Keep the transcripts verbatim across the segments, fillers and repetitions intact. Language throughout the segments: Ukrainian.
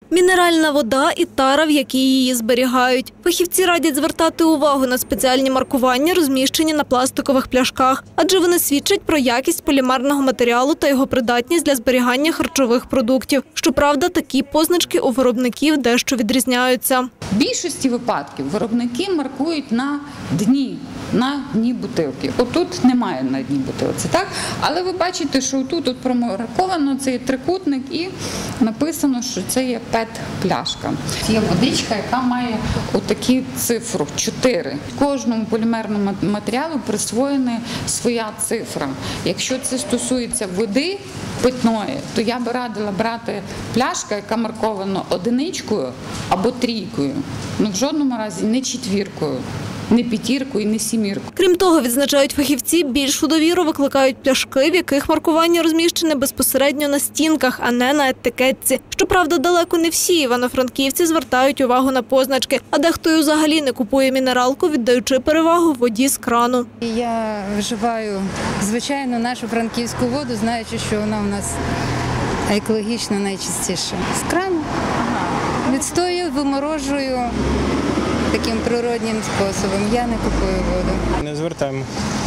Мінеральна вода і тара, в якій її зберігають. Фахівці радять звертати увагу на спеціальні маркування, розміщені на пластикових пляшках, адже вони свідчать про якість полімерного матеріалу та його придатність для зберігання харчових продуктів. Щоправда, такі позначки у виробників дещо відрізняються. В більшості випадків виробники маркують на дні, на дні бутилки. Отут немає на дні бутилки, так? Але ви бачите, що тут от промарковано цей трикутник і написано, що це є пет-пляшка. Є водичка, яка має отакі цифру – чотири. Кожному полімерному матеріалу присвоєна своя цифра. Якщо це стосується води питної, то я би радила брати пляшку, яка маркована одиничкою або трійкою. Ну, в жодному разі не четвіркою, не п'ятіркою, не сіміркою. Крім того, відзначають фахівці, більшу довіру викликають пляшки, в яких маркування розміщене безпосередньо на стінках, а не на етикетці. Щоправда, далеко не всі івано-франківці звертають увагу на позначки, а дехто й взагалі не купує мінералку, віддаючи перевагу воді з крану. Я вживаю, звичайно, нашу франківську воду, знаючи, що вона у нас екологічно найчистіша. З крану. Відстоюю, виморожую таким природнім способом. Я не купую воду. Не звертаємо.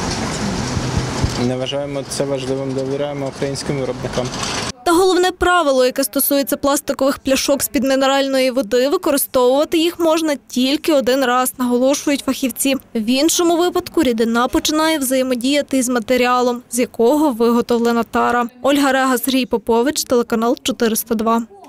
Не вважаємо це важливим, довіряємо українським виробникам. Та головне правило, яке стосується пластикових пляшок з-під мінеральної води, використовувати їх можна тільки один раз, наголошують фахівці. В іншому випадку рідина починає взаємодіяти із матеріалом, з якого виготовлена тара. Ольга Рега, Сергій Попович, телеканал чотириста два.